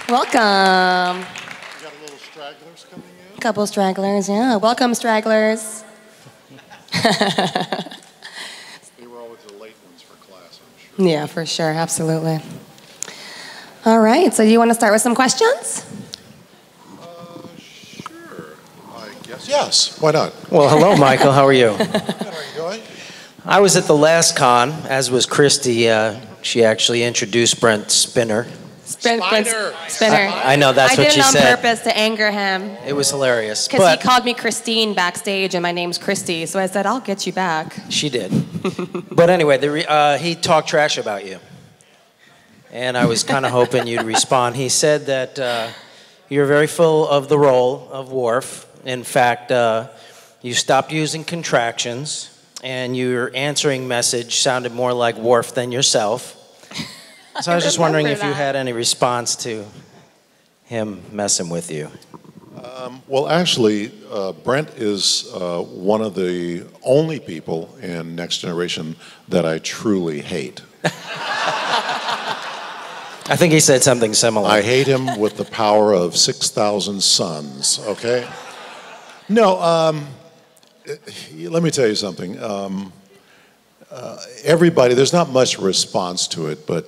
Welcome. We got a little stragglers coming in. Couple stragglers, yeah. Welcome, stragglers. They were always the late ones for class, I'm sure. Yeah, for sure, absolutely. All right, so do you want to start with some questions? Sure, I guess. Yes, why not? Well, hello, Michael. How are you? Good, how are you doing? I was at the last con, as was Christy. She actually introduced Brent Spinner. Spinner. I know, that's what she I did it said. on purpose to anger him. It was hilarious. Because he But called me Christine backstage, and my name's Christy, so I said, I'll get you back. she did. But anyway, he talked trash about you. And I was kind of hoping you'd respond. He said that you're very full of the role of Worf. In fact, you stopped using contractions, and your answering message sounded more like Worf than yourself. So I was just wondering if you had any response to him messing with you. Well, actually, Brent is one of the only people in Next Generation that I truly hate. I think he said something similar. I hate him with the power of 6,000 suns, okay? No, let me tell you something. Everybody, there's not much response to it, but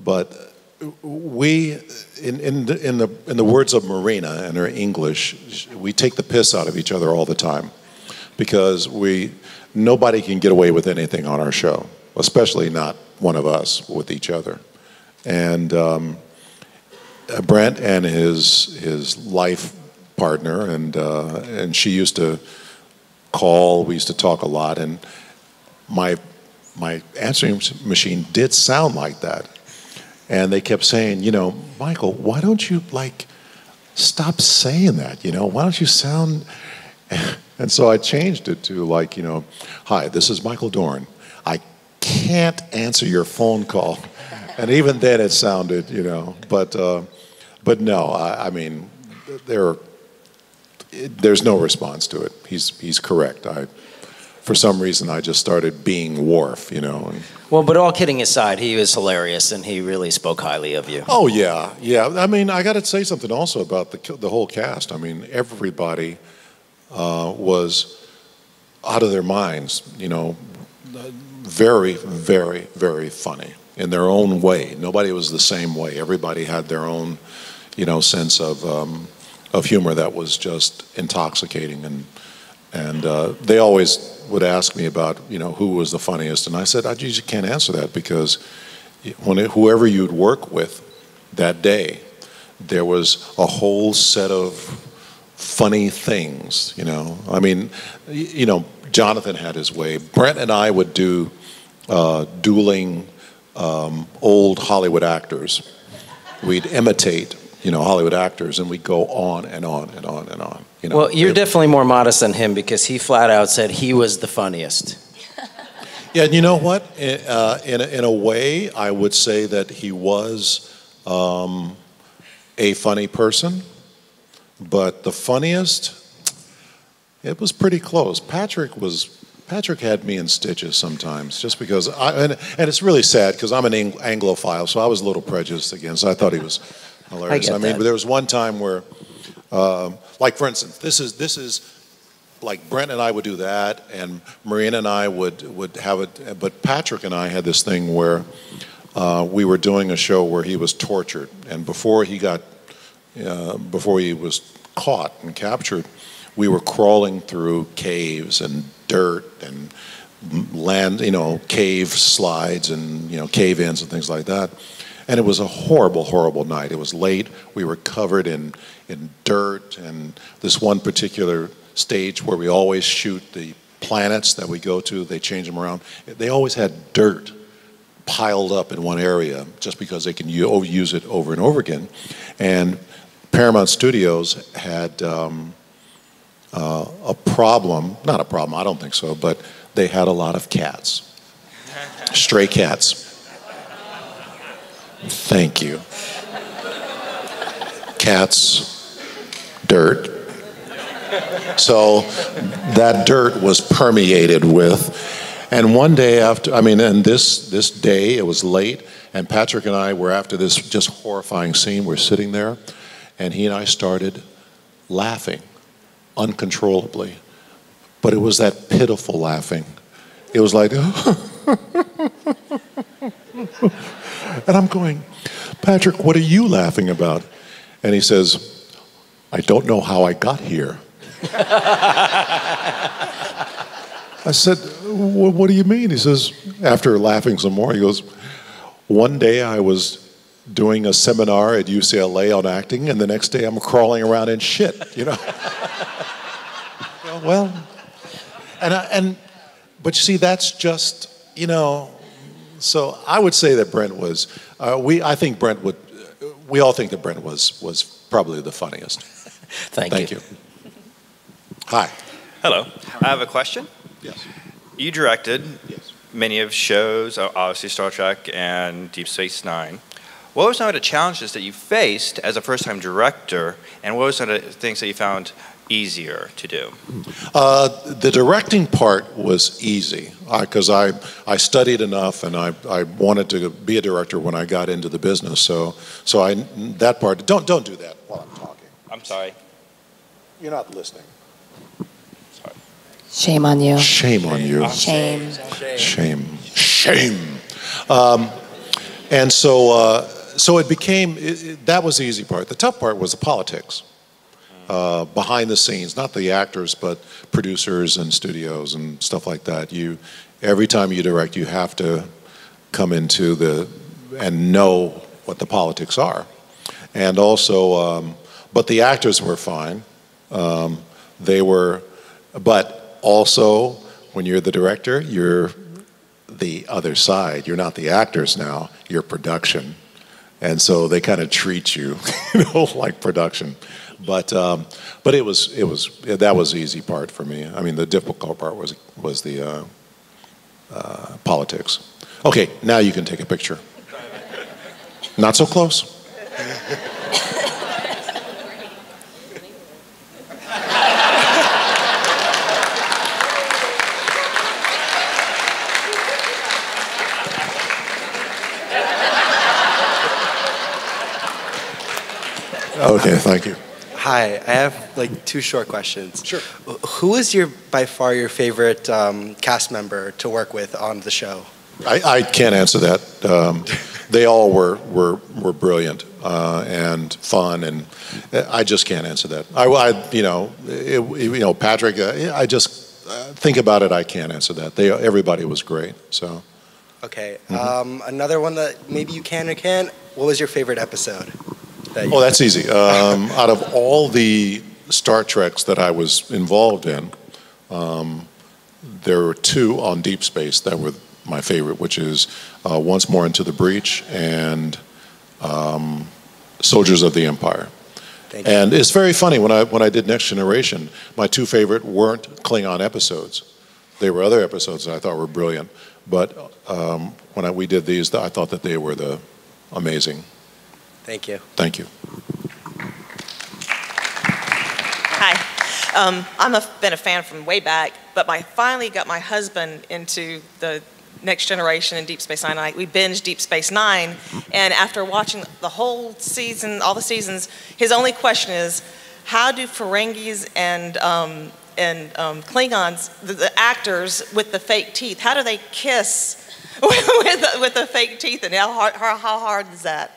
we, in the words of Marina and her English, we take the piss out of each other all the time because nobody can get away with anything on our show, especially not one of us with each other. And Brent and his life partner, and she used to call. We used to talk a lot, and my answering machine did sound like that. And they kept saying, Michael, why don't you stop saying that? Why don't you sound? And so I changed it to hi, this is Michael Dorn. I can't answer your phone call. And even then it sounded, but no, I mean, there's no response to it. He's correct. For some reason, I just started being Worf, Well, but all kidding aside, he was hilarious, and he really spoke highly of you. Oh, yeah. I mean, I got to say something also about the whole cast. I mean, everybody was out of their minds, very, very, very funny in their own way. Nobody was the same way. Everybody had their own, sense of humor that was just intoxicating. And they always would ask me about, who was the funniest. And I said, I just can't answer that because whoever you'd work with that day, there was a whole set of funny things, I mean, Jonathan had his way. Brent and I would do dueling old Hollywood actors. We'd imitate, Hollywood actors, and we'd go on and on and on and on. Well, you're definitely more modest than him because he flat out said he was the funniest. Yeah, and you know what? In a way, I would say that he was a funny person, but the funniest, it was pretty close. Patrick had me in stitches sometimes, just because and it's really sad because I'm an Anglophile, so I was a little prejudiced against. So I thought he was hilarious. I mean, but there was one time where, like for instance, this is like Brent and I would do that, and Marina and I would have it. But Patrick and I had this thing where we were doing a show where he was tortured, and before he was caught and captured, we were crawling through caves and dirt and land, cave slides and, cave-ins and things like that. And it was a horrible, horrible night. It was late. We were covered in dirt. And this one particular stage where we always shoot the planets that we go to, they change them around. They always had dirt piled up in one area just because they can use it over and over again. And Paramount Studios had a problem, not a problem, I don't think so, but they had a lot of cats, stray cats. Thank you. Cats, dirt. So that dirt was permeated with, and one day after, and this day, it was late, And Patrick and I were, after this just horrifying scene, we're sitting there, and he and I started laughing uncontrollably. But it was that pitiful laughing. It was like, and I'm going, Patrick, what are you laughing about? And he says, I don't know how I got here. I said, what do you mean? He says, after laughing some more, he goes, one day I was doing a seminar at UCLA on acting, and the next day I'm crawling around in shit, you know? Well, but you see, that's just, you know, so I would say that Brent was, we all think that Brent was probably the funniest. Thank you. Hi. Hello. I have a question. Yes. You directed Yes. many of shows, obviously Star Trek and Deep Space Nine. What were some of the challenges that you faced as a first-time director, and what were some of the things that you found easier to do? The directing part was easy because I studied enough, and I wanted to be a director when I got into the business. So that part. Don't do that while I'm talking. I'm sorry. You're not listening. Sorry. Shame on you. Shame on you. Shame. Shame. And so it became, that was the easy part. The tough part was the politics. Behind the scenes, not the actors, but producers and studios and stuff like that. Every time you direct, you have to come into and know what the politics are. And also, but the actors were fine. But also, when you're the director, you're the other side. You're not the actors now, you're production. And so they kind of treat you, like production. But that was the easy part for me. I mean, the difficult part was the politics. Okay, now you can take a picture. Not so close. Okay, thank you. Hi, I have like two short questions. Sure. Who is by far your favorite cast member to work with on the show? I can't answer that. They all were brilliant and fun, and I just can't answer that. Patrick. I just think about it. I can't answer that. Everybody was great. So. Okay. Another one that maybe you can or can't. What was your favorite episode? That's easy. Out of all the Star Treks that I was involved in, there were two on Deep Space that were my favorite, which is Once More Into the Breach and Soldiers of the Empire. Thank you. And it's very funny, when I did Next Generation, my two favorite weren't Klingon episodes. They were other episodes that I thought were brilliant. But when we did these, I thought that they were amazing. Thank you. Thank you. Hi. Been a fan from way back, but I finally got my husband into the Next Generation and Deep Space Nine. We binged Deep Space Nine, and after watching the whole season, all the seasons, his only question is, how do Ferengis and Klingons, the actors with the fake teeth, how do they kiss with the fake teeth, and how hard is that?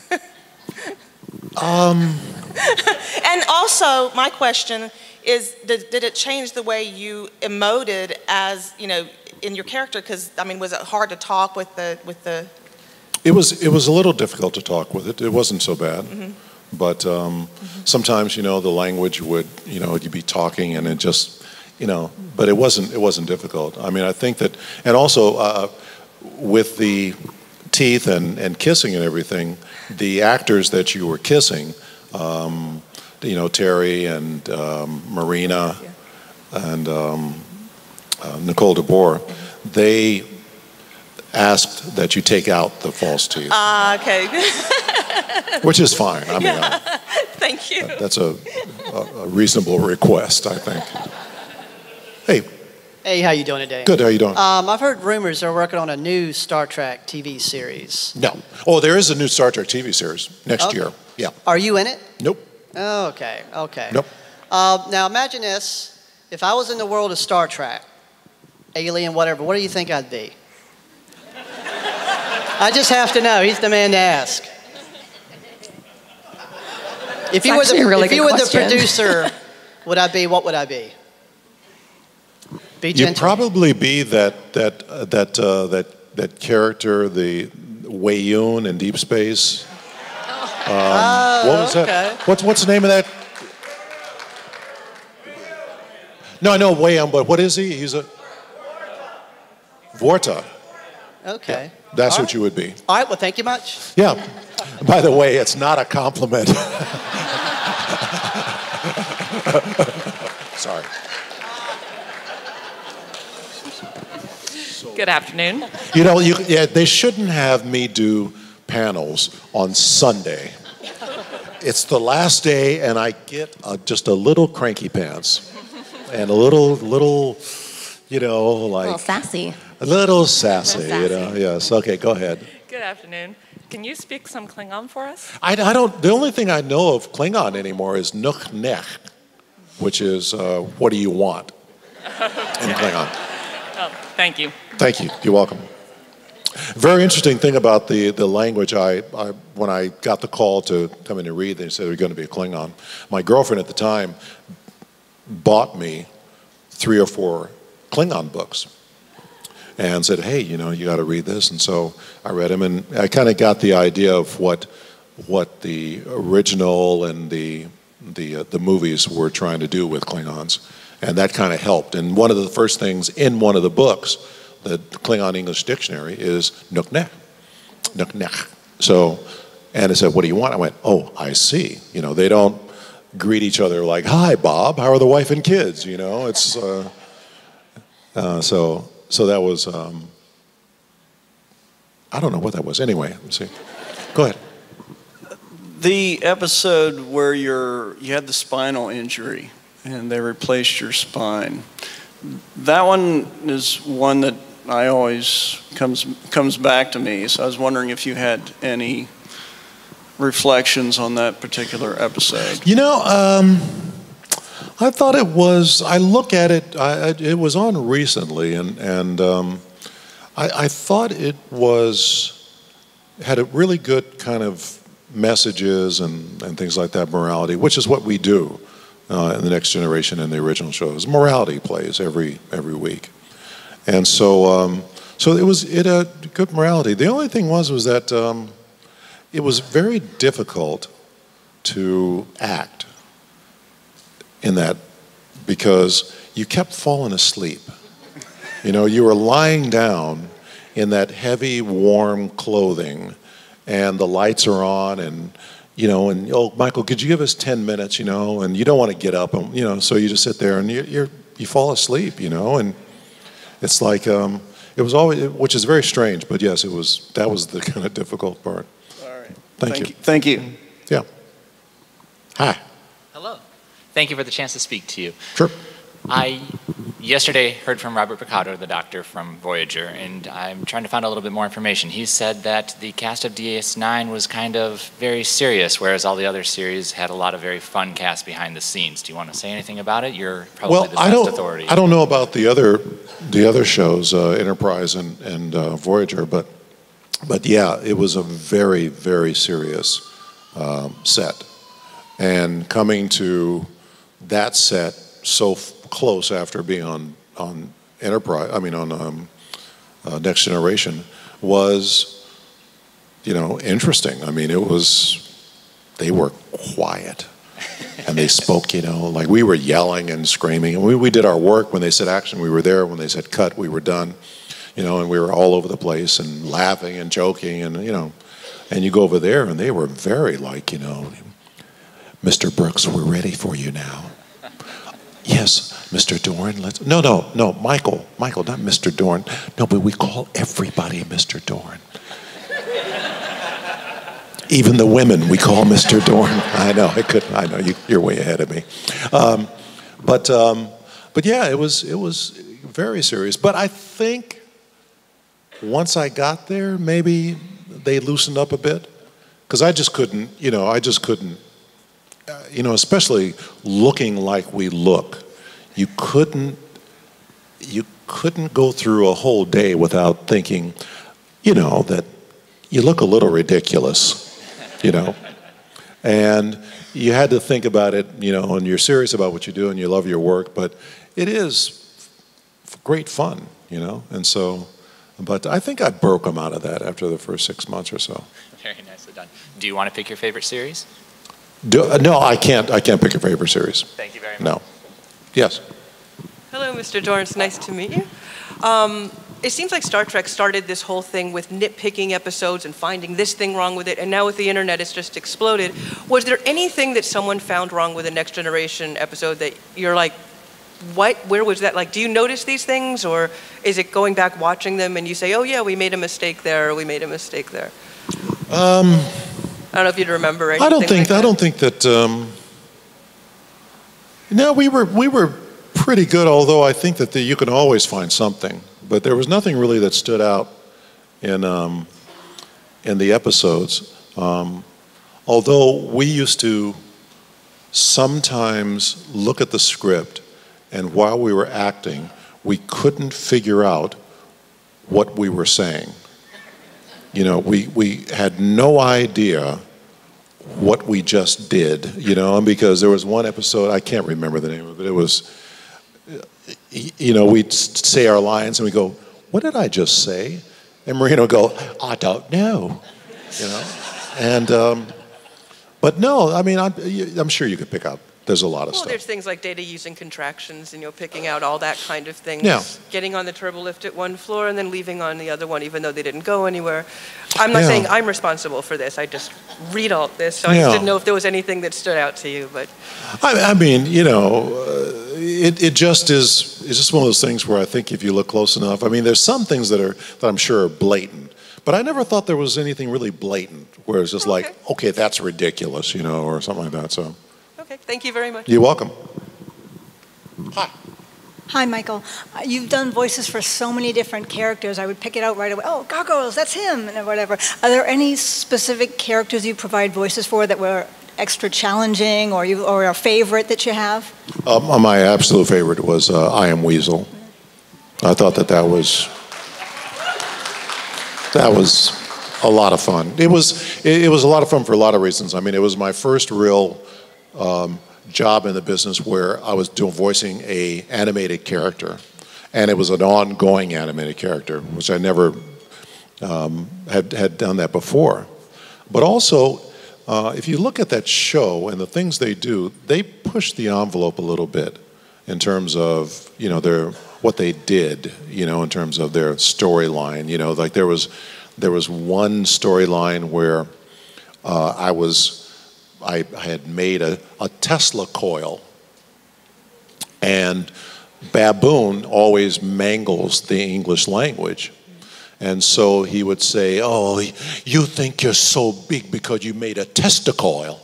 And also, my question is, did it change the way you emoted as, in your character? Because, was it hard to talk with the... It was a little difficult to talk with it. It wasn't so bad. Mm-hmm. But sometimes, the language would, you'd be talking and it just, but it wasn't difficult. I think that, and also with the teeth and kissing and everything, the actors that you were kissing, Terry and Marina and Nicole DeBoer, they asked that you take out the false teeth. Okay. Which is fine. Thank you. That's a reasonable request, I think. Hey, Hey, how you doing today? Good, how you doing? I've heard rumors they're working on a new Star Trek TV series. No. Oh, there is a new Star Trek TV series next year. Yeah. Are you in it? Nope. Oh, okay, okay. Nope. Now imagine this. If I was in the world of Star Trek, alien, whatever, what do you think I'd be? I just have to know. He's the man to ask. If you were the producer, what would I be? Be gentle. You'd probably be that character, the Wei-Yun in Deep Space. What was that? What's the name of that? No, I know Wei-Yun, but what is he? He's a Vorta. Okay. Yeah, that's what you would be. All right. Well, thank you much. Yeah. By the way, it's not a compliment. Sorry. Good afternoon. You know, they shouldn't have me do panels on Sunday. It's the last day, and I get just a little cranky pants, and a little, you know, like A little sassy. A little sassy, you know. Yes. Okay, go ahead. Good afternoon. Can you speak some Klingon for us? I don't. The only thing I know of Klingon anymore is Nuk Nech, which is what do you want in Klingon. Oh, thank you. Thank you. You're welcome. Very interesting thing about the language. When I got the call to come in and read, they said they were going to be a Klingon. My girlfriend at the time bought me 3 or 4 Klingon books and said, "Hey, you know, you got to read this." And so I read them, and I kind of got the idea of what the original and the movies were trying to do with Klingons, and that kind of helped. And one of the first things in one of the books, the Klingon English Dictionary, is Nuk Nech. Nuk Nech. So, and it said, "What do you want?" I went, "Oh, I see. You know, they don't greet each other like, 'Hi, Bob. How are the wife and kids?' You know, it's so that was I don't know what that was. Anyway, let me see. Go ahead. The episode where you had the spinal injury and they replaced your spine. That one is one that I always comes back to me. So I was wondering if you had any reflections on that particular episode. You know, I thought it was. I look at it. It was on recently, and I thought it had a really good kind of messages and things like that, morality, which is what we do in the Next Generation and the original shows. Morality plays every week, and so it had good morality. The only thing was that it was very difficult to act in that because you kept falling asleep. You know, you were lying down in that heavy, warm clothing, and the lights are on, and you know, and oh, Michael, could you give us 10 minutes? You know, and you don't want to get up, and you know, so you just sit there and you fall asleep. You know, and it's like it was always, which is very strange, but yes, that was the kind of difficult part. All right. Thank you. Thank you. Yeah. Hi. Hello. Thank you for the chance to speak to you. Sure. I yesterday heard from Robert Picardo, the doctor from Voyager, and I'm trying to find a little bit more information. He said that the cast of DS9 was kind of very serious, whereas all the other series had a lot of very fun casts behind the scenes. Do you want to say anything about it? You're probably the best authority. I don't know about the other shows, Enterprise and Voyager, but yeah, it was a very, very serious set. And coming to that set so close after being on Enterprise, on Next Generation, was, you know, interesting. I mean, they were quiet, and they spoke, you know, like we were yelling and screaming, and we did our work. When they said action, we were there. When they said cut, we were done, you know, and we were all over the place and laughing and joking, and you know, and you go over there, and they were very like, you know, Mr. Brooks, we're ready for you now. Yes, Mr. Dorn, No, Michael, not Mr. Dorn. No, but we call everybody Mr. Dorn. Even the women we call Mr. Dorn. I know, you're way ahead of me. But yeah, it was very serious. But I think once I got there, maybe they loosened up a bit. Because I just couldn't, especially looking like we look. You couldn't go through a whole day without thinking, that you look a little ridiculous, And you had to think about it, and you're serious about what you do and you love your work, but it is great fun, And so, but I think I broke them out of that after the first 6 months or so. Very nicely done. Do you want to pick your favorite series? No, I can't pick a favorite series. Thank you very much. No. Yes. Hello, Mr. Dorn. It's nice to meet you. It seems like Star Trek started this whole thing with nitpicking episodes and finding this thing wrong with it, and now with the internet, it's just exploded. Was there anything that someone found wrong with a Next Generation episode that you're like, what? Where was that? Like, do you notice these things, or is it going back watching them and you say, oh yeah, we made a mistake there, or we made a mistake there? I don't know if you'd remember anything. I don't think that. No, we were pretty good. Although I think that you can always find something. But there was nothing really that stood out in the episodes. Although we used to sometimes look at the script, and while we were acting, we couldn't figure out what we were saying. We had no idea what we just did, and because there was one episode, I can't remember the name of it, it was, we'd say our lines and we go, what did I just say? And Marino would go, I don't know, And, but no, I mean, I'm sure you could pick up. There's a lot of stuff. Well, there's things like Data using contractions and picking out all that kind of thing. Yeah. Getting on the turbo lift at one floor and then leaving on the other one, even though they didn't go anywhere. I'm not saying I'm responsible for this. I just read all this, so I just didn't know if there was anything that stood out to you. But I mean, it just is. It's just one of those things where I think if you look close enough, I mean, there's some things that I'm sure are blatant. But I never thought there was anything really blatant where it's just like, okay, that's ridiculous, or something like that. So. Okay, thank you very much. You're welcome. Hi. Hi, Michael. You've done voices for so many different characters. I would pick it out right away. Oh, Gargoyles, that's him, and whatever. Are there any specific characters you provide voices for that were extra challenging, or a favorite that you have? My absolute favorite was I Am Weasel. I thought that was a lot of fun. It was a lot of fun for a lot of reasons. I mean, it was my first real job in the business where I was voicing a animated character, and it was an ongoing animated character, which I never had done that before. But also, if you look at that show and the things they do, they push the envelope a little bit in terms of what they did, in terms of their storyline. Like there was one storyline where I had made a Tesla coil, and Baboon always mangles the English language. And so he would say, oh, you think you're so big because you made a testicoil.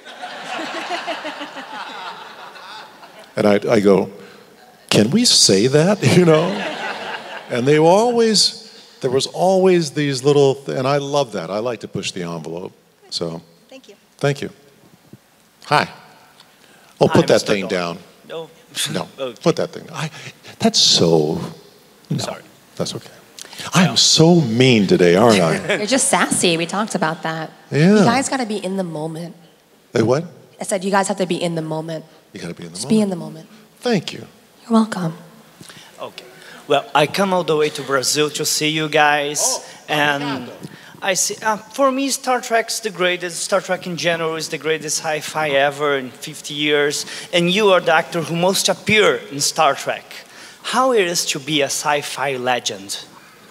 And I go, can we say that, And there was always these little, and I love that. I like to push the envelope, so. Thank you. Thank you. Hi. Oh, put that thing down. No. No, Okay. put that thing down. That's so, no, Sorry. That's okay. I am so mean today, aren't I? You're just sassy. We talked about that. Yeah. You guys got to be in the moment. Hey, what? I said you guys have to be in the moment. You got to be in the Just moment. be in the moment. Thank you. You're welcome. Okay. Well, I come all the way to Brazil to see you guys, and I see. For me, Star Trek's the greatest. Star Trek in general is the greatest sci-fi ever in 50 years, and you are the actor who most appear in Star Trek. How it is to be a sci-fi legend?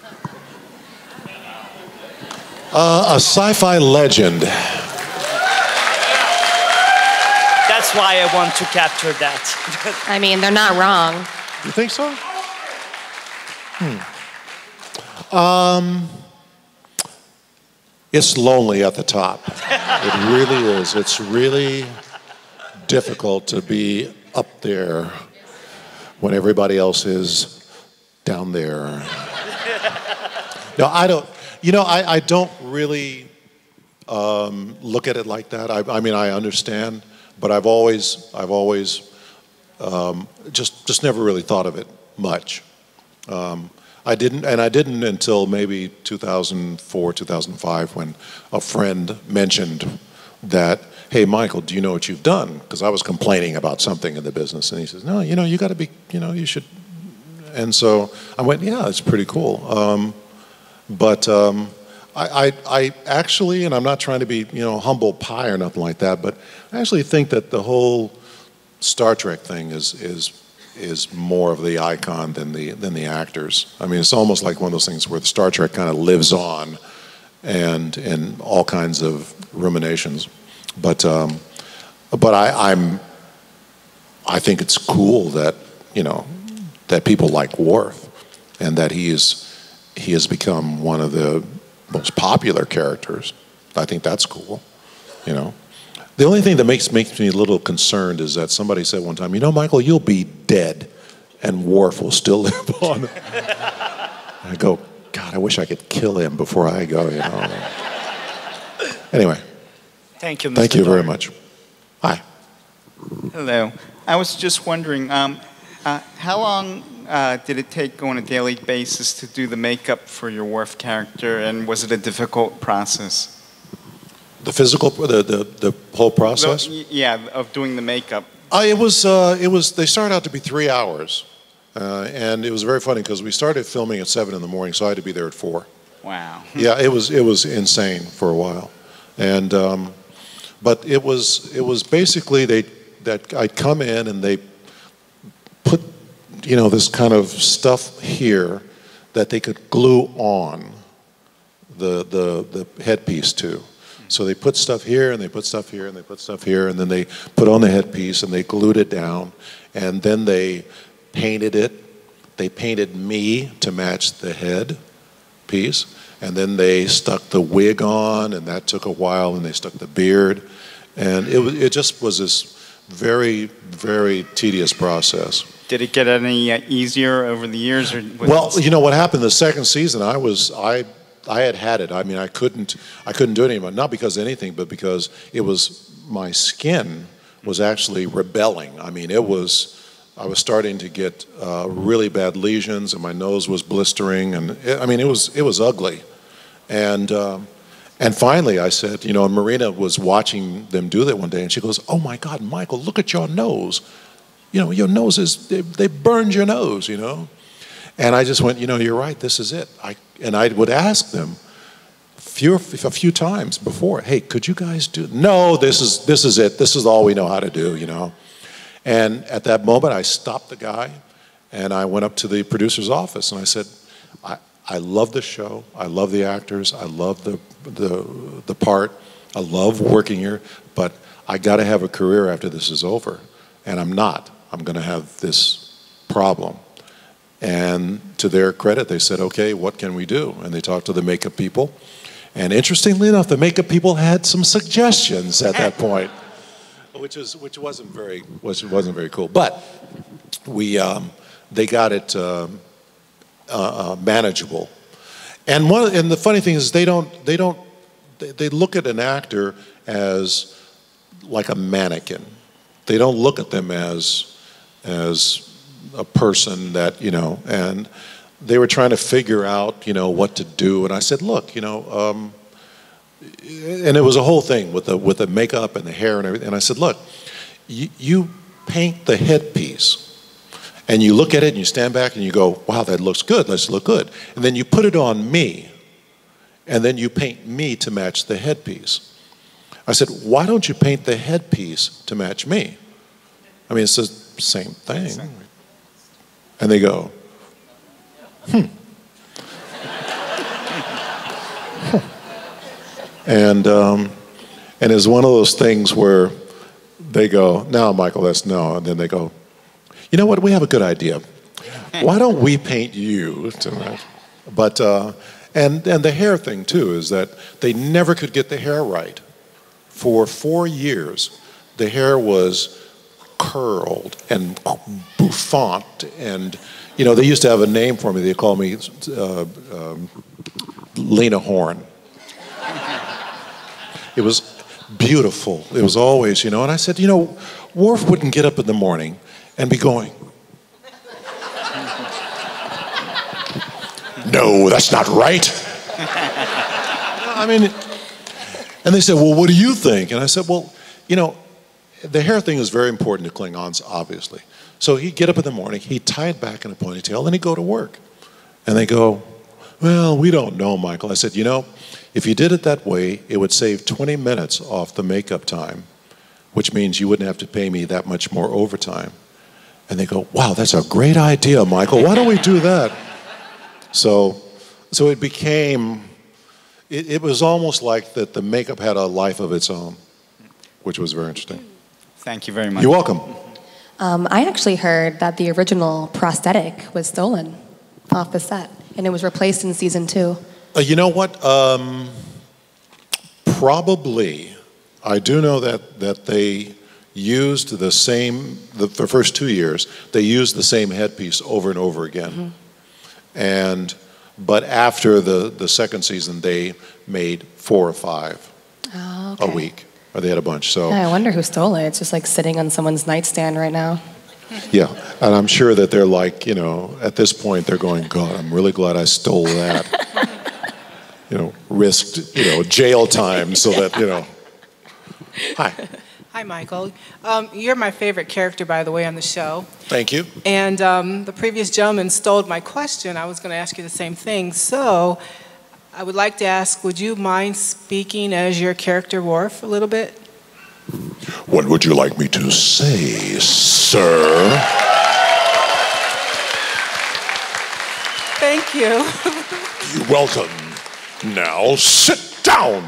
A sci-fi legend. That's why I want to capture that. I mean, they're not wrong. You think so? It's lonely at the top. It really is. It's really difficult to be up there when everybody else is down there. No, I don't. You know, I don't really look at it like that. I mean, I understand, but I've always just never really thought of it much. I didn't until maybe 2004, 2005, when a friend mentioned that, hey, Michael, do you know what you've done? Because I was complaining about something in the business, and he says, no, you know, you got to be, you know, you should. And so I went, yeah, it's pretty cool. I actually, and I'm not trying to be, you know, humble pie or nothing like that, but I actually think that the whole Star Trek thing is more of the icon than the actors. I mean, it's almost like one of those things where the Star Trek kind of lives on, and in all kinds of ruminations. But I think it's cool that, you know, that people like Worf, and that he has become one of the most popular characters. I think that's cool, you know. The only thing that makes me a little concerned is that somebody said one time, you know, Michael, you'll be dead and Worf will still live on. I go, God, I wish I could kill him before I go, you know. Anyway. Thank you, Mr. Thank you Dorn. very much. Hi. Hello. I was just wondering, how long did it take on a daily basis to do the makeup for your Worf character, and was it a difficult process? The physical, the whole process? Yeah, of doing the makeup. It was. They started out to be 3 hours, and it was very funny because we started filming at 7 in the morning, so I had to be there at 4. Wow. Yeah, it was insane for a while, and but it was basically that I'd come in and they put, you know, this kind of stuff here that they could glue on the headpiece to. So they put stuff here, and they put stuff here, and they put stuff here, and then they put on the headpiece, and they glued it down, and then they painted it. They painted me to match the head piece, and then they stuck the wig on, and that took a while, and they stuck the beard, and it just was this very, very tedious process. Did it get any easier over the years? Or Well, you know what happened the second season, I had it. I mean, I couldn't do it anymore. Not because of anything, but because it was, my skin was actually rebelling. I mean, I was starting to get really bad lesions, and my nose was blistering, and I mean, it was ugly. And finally, I said, you know, and Marina was watching them do that one day, and she goes, "Oh my God, Michael, look at your nose. You know, your nose they burned your nose, you know." And I just went, you know, you're right, this is it. And I would ask them a few times before, hey, could you guys do, no, this is it. This is all we know how to do, you know. And at that moment, I stopped the guy, and I went up to the producer's office, and I said, I love the show. I love the actors. I love the part. I love working here, but I got to have a career after this is over, and I'm not. I'm going to have this problem. And to their credit, they said, okay, what can we do? And they talked to the makeup people. And interestingly enough, the makeup people had some suggestions at that point, which wasn't very cool. But they got it manageable. And the funny thing is they look at an actor as like a mannequin. They don't look at them as a person that, you know, and they were trying to figure out, you know, what to do. And I said, look, you know, and it was a whole thing with the makeup and the hair and everything. And I said, look, you paint the headpiece, and you look at it and you stand back and you go, wow, that looks good. Let's look good. And then you put it on me, and then you paint me to match the headpiece. I said, why don't you paint the headpiece to match me? I mean, it's the same thing. And they go, And it's one of those things where they go, no, Michael, that's no. And then they go, you know what, we have a good idea. Why don't we paint you to match? But, and the hair thing too is that they never could get the hair right. For 4 years, the hair was curled and bouffant, and you know, they used to have a name for me. They called me Lena Horne. It was beautiful. It was always, you know, and I said, you know, Worf wouldn't get up in the morning and be going, no, that's not right. I mean, and they said, well, what do you think? And I said, well, you know, the hair thing is very important to Klingons, obviously. So he'd get up in the morning, he'd tie it back in a ponytail, and he'd go to work. And they go, well, we don't know, Michael. I said, you know, if you did it that way, it would save 20 minutes off the makeup time, which means you wouldn't have to pay me that much more overtime. And they go, wow, that's a great idea, Michael. Why don't we do that? So it became, it was almost like that the makeup had a life of its own, which was very interesting. Thank you very much. You're welcome. I actually heard that the original prosthetic was stolen off the set, and it was replaced in season 2. You know what? Probably. I do know that they used the same, the first 2 years, they used the same headpiece over and over again. But after the second season, they made 4 or 5 a week. Or they had a bunch. So yeah, I wonder who stole it. It's just like sitting on someone's nightstand right now. Yeah, and I'm sure that they're like, you know, at this point they're going, God, I'm really glad I stole that. You know, risked, you know, jail time so that, you know. Hi. Hi, Michael. You're my favorite character, by the way, on the show. Thank you. And the previous gentleman stole my question. I was going to ask you the same thing. So I would like to ask, would you mind speaking as your character Worf a little bit? What would you like me to say, sir? Thank you. You're welcome. Now sit down.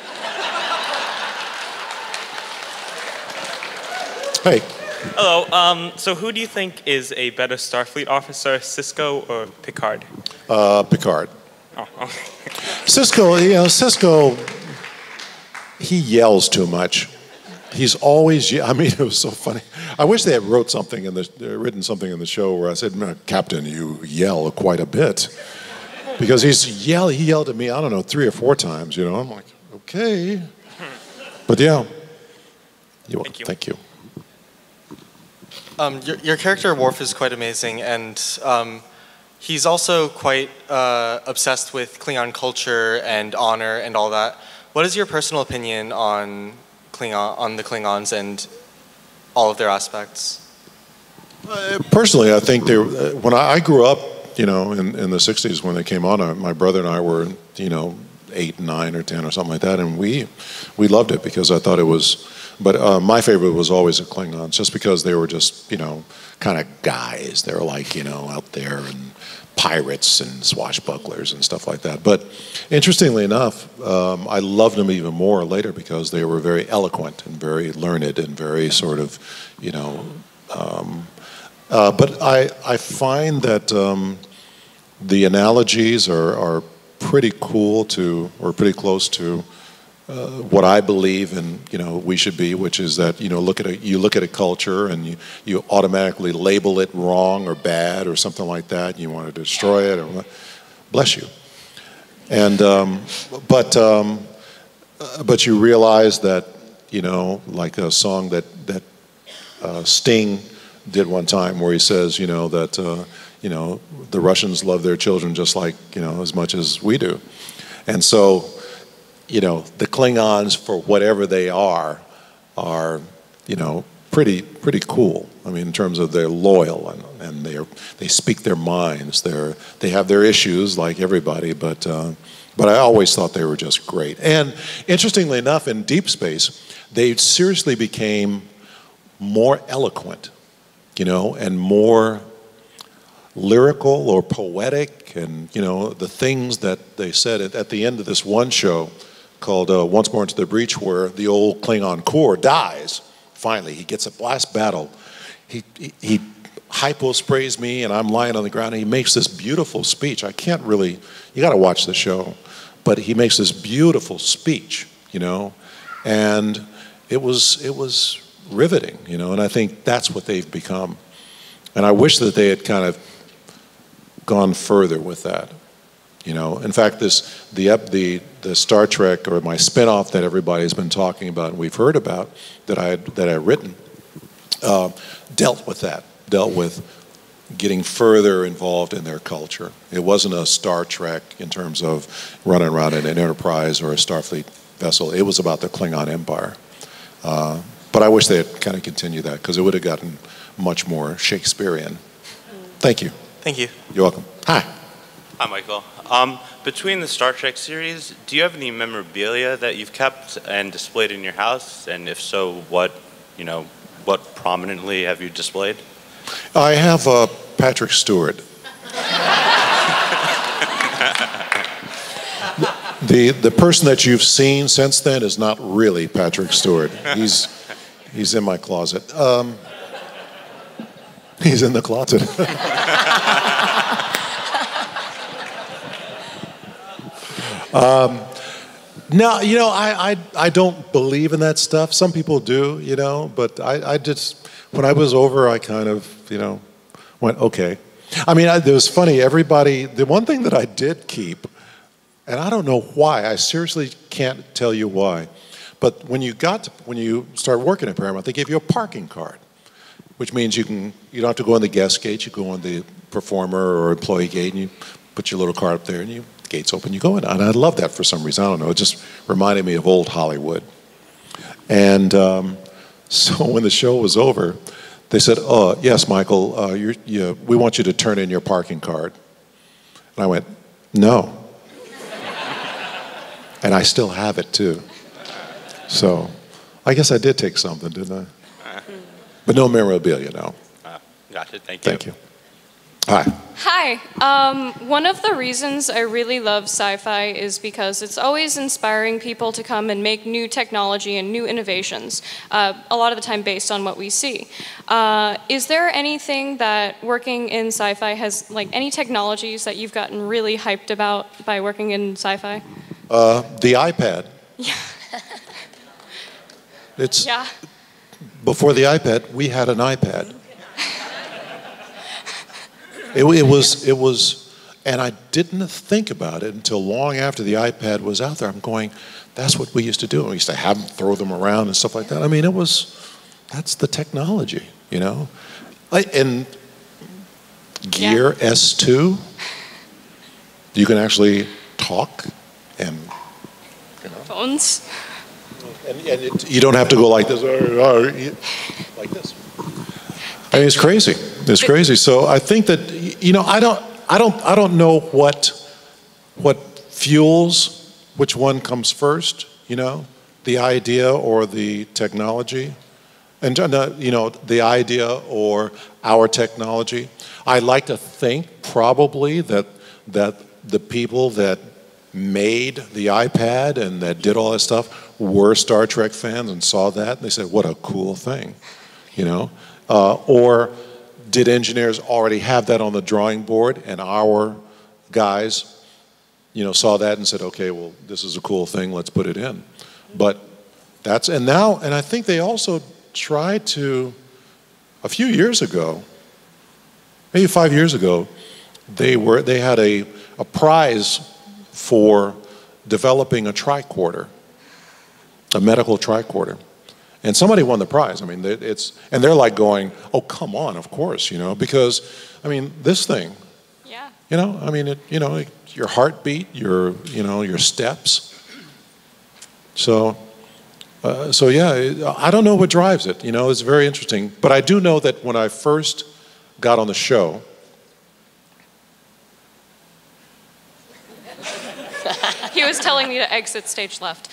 Hey. Hello. So who do you think is a better Starfleet officer, Sisko or Picard? Picard. Oh, okay. Sisko, you know, Sisko, he yells too much. He's always, I mean, it was so funny. I wish they had written something in the show where I said, Captain, you yell quite a bit. Because he yelled at me, I don't know, 3 or 4 times, you know. I'm like, okay. But yeah. Thank you. Your character Worf is quite amazing, and he's also quite obsessed with Klingon culture and honor and all that. What is your personal opinion on the Klingons and all of their aspects? Personally, I think when I grew up, you know, in the 60s when they came on, my brother and I were, you know, 8, 9, or 10 or something like that, and we loved it because I thought it was, but my favorite was always the Klingons, just because they were just, you know, kind of guys. They were like, you know, out there and pirates and swashbucklers and stuff like that. But interestingly enough, I loved them even more later because they were very eloquent and very learned and very sort of, you know, but I find that the analogies are pretty cool to, or pretty close to, what I believe in, you know, we should be, which is that, you know, you look at a culture and you automatically label it wrong or bad or something like that. And you want to destroy it, or bless you. And but you realize that, you know, like a song that Sting did one time where he says, you know, that you know, the Russians love their children just like, you know, as much as we do. And so, you know, the Klingons, for whatever they are, you know, pretty cool. I mean, in terms of they're loyal and they speak their minds. They have their issues like everybody, but I always thought they were just great. And interestingly enough, in Deep Space, they seriously became more eloquent, you know, and more lyrical or poetic, and you know, the things that they said at the end of this one show called Once More Into the Breach, where the old Klingon core dies. Finally, he gets a last battle. He hypo sprays me, and I'm lying on the ground, and he makes this beautiful speech. I can't really, you got to watch the show, but he makes this beautiful speech, you know, and it was riveting, you know, and I think that's what they've become. And I wish that they had kind of gone further with that, you know. In fact, the Star Trek, or my spinoff that everybody's been talking about and we've heard about, that I had written, dealt with that, dealt with getting further involved in their culture. It wasn't a Star Trek in terms of running around in an Enterprise or a Starfleet vessel. It was about the Klingon Empire. But I wish they had kind of continued that, because it would have gotten much more Shakespearean. Thank you. Thank you. You're welcome. Hi. Hi, Michael. Between the Star Trek series, do you have any memorabilia that you've kept and displayed in your house? And if so, what prominently have you displayed? I have Patrick Stewart. The person that you've seen since then is not really Patrick Stewart. He's in my closet. He's in the closet. No, you know, I don't believe in that stuff. Some people do, you know, but I just, when I was over, I kind of, you know, went, okay. I mean, it was funny, the one thing that I did keep, and I don't know why, I seriously can't tell you why, but when you start working at Paramount, they gave you a parking card, which means you don't have to go on the guest gate, you go on the performer or employee gate, and you put your little card up there, and the gate's open, you go in. And I love that for some reason, I don't know, it just reminded me of old Hollywood. And so when the show was over, they said, "Oh, yes, Michael, we want you to turn in your parking card." And I went, "No." And I still have it too. So I guess I did take something, didn't I? But no memorabilia, no. Gotcha, thank you. Thank you. Hi. Hi. One of the reasons I really love sci-fi is because it's always inspiring people to come and make new technology and new innovations, a lot of the time based on what we see. Is there anything that working in sci-fi has, like any technologies that you've gotten really hyped about by working in sci-fi? The iPad. Yeah. Yeah. Before the iPad, we had an iPad. It was, and I didn't think about it until long after the iPad was out there. I'm going, that's what we used to do. We used to have them throw them around and stuff like that. I mean, that's the technology, you know? And Gear S2, you can actually talk and, you know. Phones. And you don't have to go like this, like this. I mean, it's crazy. It's crazy. So I think that, you know, I don't know what fuels which one comes first. You know, the idea or the technology, and you know, the idea or our technology. I like to think probably that the people that made the iPad and that did all that stuff were Star Trek fans and saw that and they said, "What a cool thing," you know. Or did engineers already have that on the drawing board and our guys, you know, saw that and said, "Okay, well, this is a cool thing, let's put it in." But and I think they also tried to, a few years ago, maybe 5 years ago, they had a prize for developing a tricorder, a medical tricorder. And somebody won the prize. I mean, and they're like going, "Oh, come on, of course," you know, because, I mean, this thing, you know, I mean, your heartbeat, your steps. So yeah, I don't know what drives it. You know, it's very interesting. But I do know that when I first got on the show, He was telling me to exit stage left.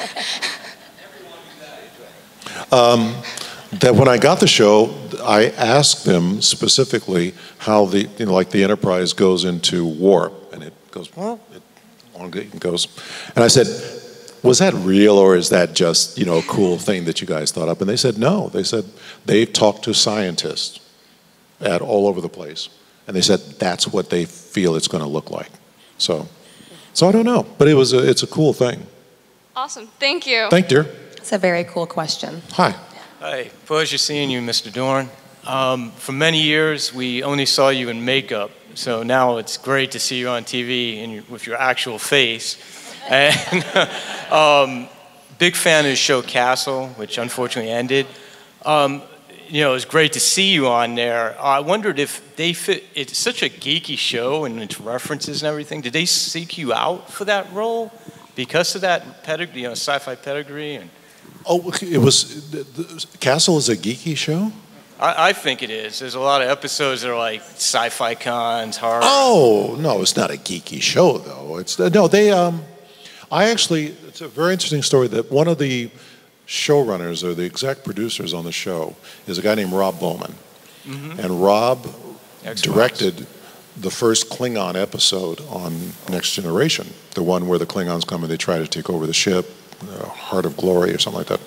that when I got the show, I asked them specifically how like the Enterprise goes into warp, and it goes, well, it goes, and I said, "Was that real, or is that just, you know, a cool thing that you guys thought up?" And they said no. They said they've talked to scientists all over the place, and they said that's what they feel it's going to look like. So I don't know, but it's a cool thing. Awesome, thank you. Thank you. It's a very cool question. Hi. Hi, pleasure seeing you, Mr. Dorn. For many years, we only saw you in makeup, so now it's great to see you on TV with your actual face. And big fan of the show Castle, which unfortunately ended. It was great to see you on there. I wondered if they fit. It's such a geeky show and its references and everything. Did they seek you out for that role because of that pedigree, sci-fi pedigree? And oh, it was. Castle is a geeky show. I think it is. There's a lot of episodes that are like sci-fi cons, horror. Oh no, it's not a geeky show though. It's no. They. I actually. It's a very interesting story that one of the showrunners or the exec producers on the show is a guy named Rob Bowman. Mm-hmm. And Rob directed the first Klingon episode on Next Generation, the one where the Klingons come and they try to take over the ship, Heart of Glory or something like that.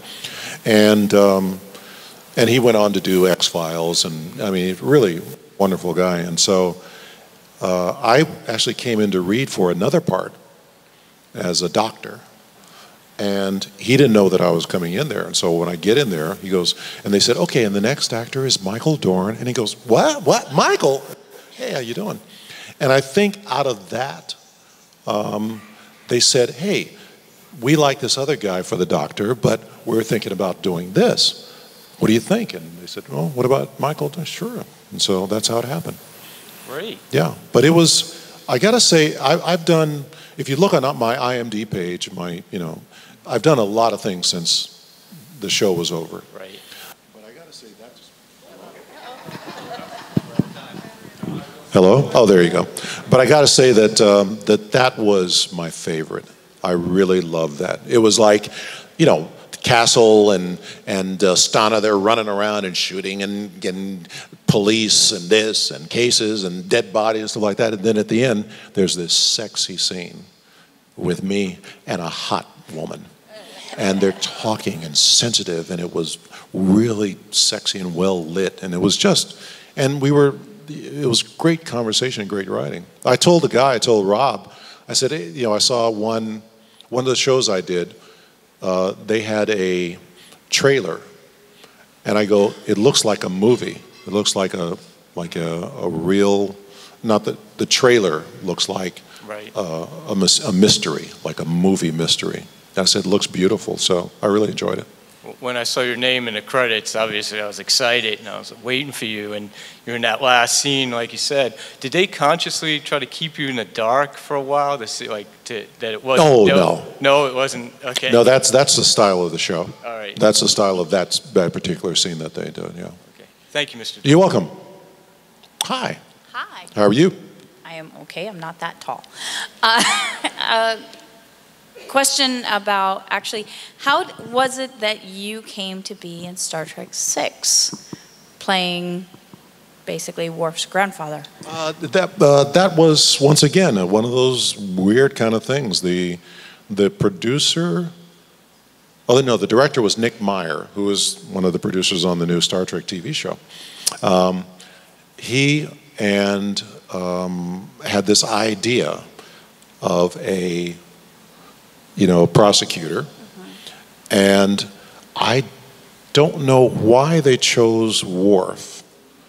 And he went on to do X-Files, and I mean, really wonderful guy. And so I actually came in to read for another part as a doctor. And he didn't know that I was coming in there. And so when I get in there, he goes, and they said, okay, and the next actor is Michael Dorn. And he goes, what, Michael? Hey, how you doing? And I think out of that, they said, hey, we like this other guy for the doctor, but we're thinking about doing this. What do you think? And they said, well, what about Michael? Sure. And so that's how it happened. Great. Yeah, but it was, I gotta say, I've done, if you look on my IMDb page, I've done a lot of things since the show was over. Right. But I gotta say that's. Hello? Oh, there you go. But I gotta say that that was my favorite. I really loved that. It was like, Castle and Stana, they're running around and shooting and getting police and this and cases and dead bodies and stuff like that. And then at the end, there's this sexy scene with me and a hot woman. And they're talking and sensitive, and it was really sexy and well lit. And it was just, it was great conversation, great writing. I told Rob, I said, hey, I saw one of the shows I did, they had a trailer, and I go, it looks like a movie. It looks like a real, not that the trailer looks like right. A mystery, like a movie mystery. And I said, it looks beautiful, so I really enjoyed it. When I saw your name in the credits, obviously I was excited, and I was waiting for you, and you're in that last scene, like you said. Did they consciously try to keep you in the dark for a while to see, that it wasn't? Oh, no. No, it wasn't? Okay. No, that's the style of the show. All right. That's the style of that particular scene that they did, yeah. Okay. Thank you, Mr. You're welcome. Hi. Hi. How are you? I am okay. I'm not that tall. Question about, actually, how was it that you came to be in Star Trek VI, playing basically Worf's grandfather? That was, once again, one of those weird kind of things. The producer, the director was Nick Meyer, who was one of the producers on the new Star Trek TV show. He had this idea of a prosecutor. Mm-hmm. And I don't know why they chose Worf,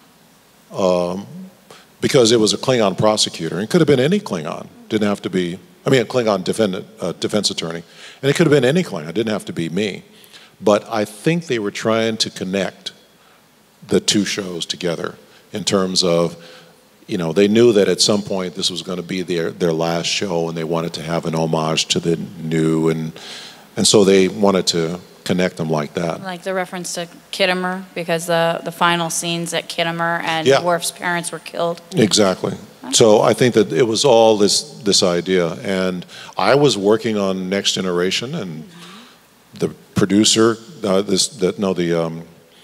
because it was a Klingon prosecutor. It could have been any Klingon. Didn't have to be, a Klingon defense attorney. And it could have been any Klingon. It didn't have to be me. But I think they were trying to connect the two shows together in terms of, they knew that at some point this was going to be their last show, and they wanted to have an homage to the new, and so they wanted to connect them like that. Like the reference to Kittimer, because the final scenes at Kittimer and Worf's parents were killed. Exactly. So I think that it was all this idea, and I was working on Next Generation, and the producer, the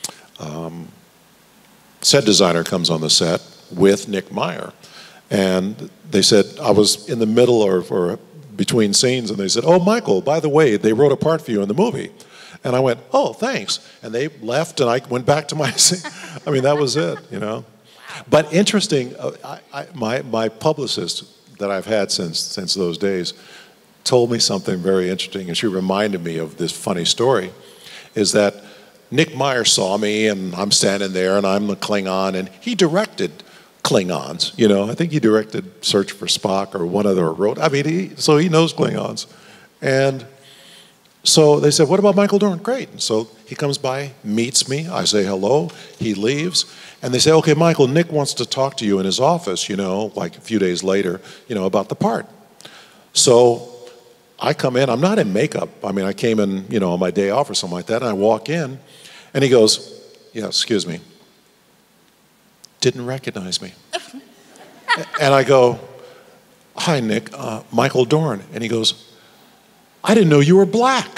set designer comes on the set with Nick Meyer, and they said, I was in the middle or between scenes, and they said, oh, Michael, by the way, they wrote a part for you in the movie. And I went, oh, thanks. And they left, and I went back to my scene. That was it, But interesting, my publicist that I've had since those days told me something very interesting, and she reminded me of this funny story, is that Nick Meyer saw me, and I'm standing there, and I'm the Klingon, and he directed Klingons. You know, I think he directed Search for Spock or one other wrote. I mean, so he knows Klingons, and so they said, "What about Michael Dorn?" Great. And so he comes by, meets me. I say hello. He leaves, and they say, "Okay, Michael, Nick wants to talk to you in his office. You know, like a few days later, you know, about the part." So I come in. I'm not in makeup. I mean, I came in, you know, on my day off or something like that, and I walk in, and he goes, "Yeah, excuse me." Didn't recognize me. And I go, "Hi, Nick, Michael Dorn." And he goes, "I didn't know you were black."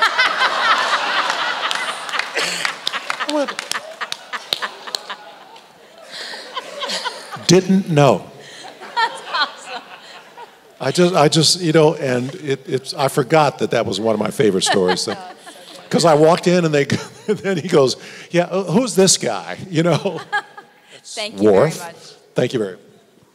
I went, didn't know. That's awesome. I just, you know, and I forgot that was one of my favorite stories. Because I walked in and then he goes, "Yeah, who's this guy?" You know. Thank you Worf. very much. Thank you very much.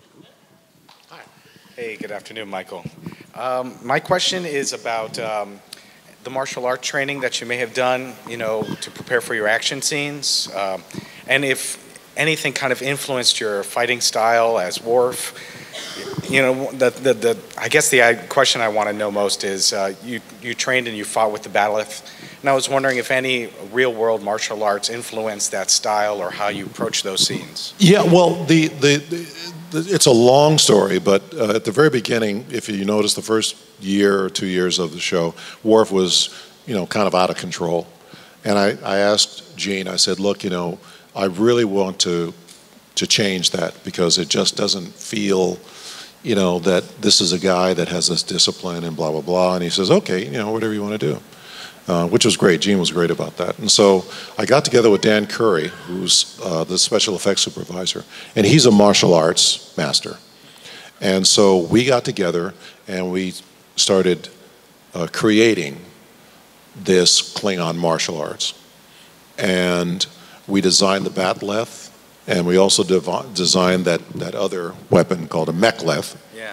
Hey, good afternoon, Michael. My question is about the martial art training that you may have done, you know, to prepare for your action scenes, and if anything kind of influenced your fighting style as Worf. You know, I guess the question I want to know most is you trained and you fought with the Bat'leth, and I was wondering if any real-world martial arts influenced that style or how you approach those scenes. Yeah, well, it's a long story, but at the very beginning, if you notice the first year or 2 years of the show, Worf was, you know, kind of out of control. And I asked Gene, I said, "Look, you know, I really want to change that because it just doesn't feel, you know, that this is a guy that has this discipline and blah, blah, blah." And he says, "Okay, you know, whatever you want to do." Which was great. Gene was great about that. And so I got together with Dan Curry, who's the special effects supervisor, and he's a martial arts master. And so we got together and we started creating this Klingon martial arts. And we designed the Bat'leth, and we also designed that other weapon called a mechleth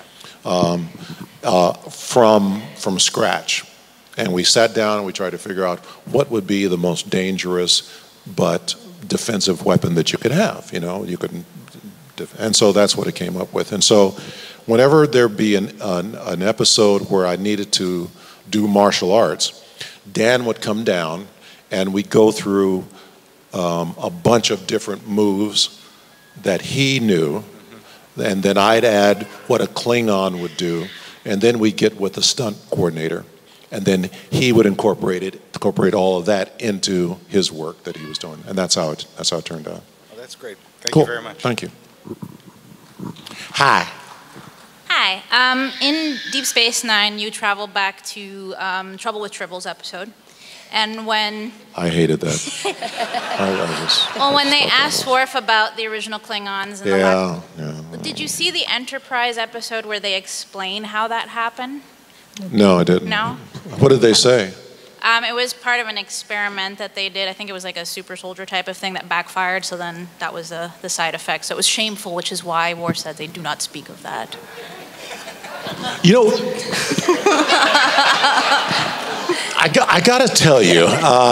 from scratch. And we sat down and we tried to figure out what would be the most dangerous but defensive weapon that you could have. You know, you couldn't, and so that's what it came up with. And so, whenever there'd be an episode where I needed to do martial arts, Dan would come down and we'd go through a bunch of different moves that he knew, and then I'd add what a Klingon would do, and then we'd get with the stunt coordinator. And then he would incorporate all of that into his work that he was doing, and that's how it turned out. Oh, that's great. Thank Cool. you very much. Thank you. Hi. Hi. In Deep Space Nine, you travel back to Trouble with Tribbles episode, and when I hated that. well, when they asked Worf about the original Klingons, and did you see the Enterprise episode where they explain how that happened? No, I didn't. No? What did they say? It was part of an experiment that they did. I think it was like a super soldier type of thing that backfired, so then that was the side effect. So it was shameful, which is why Worf said they do not speak of that. You know, I got to tell you,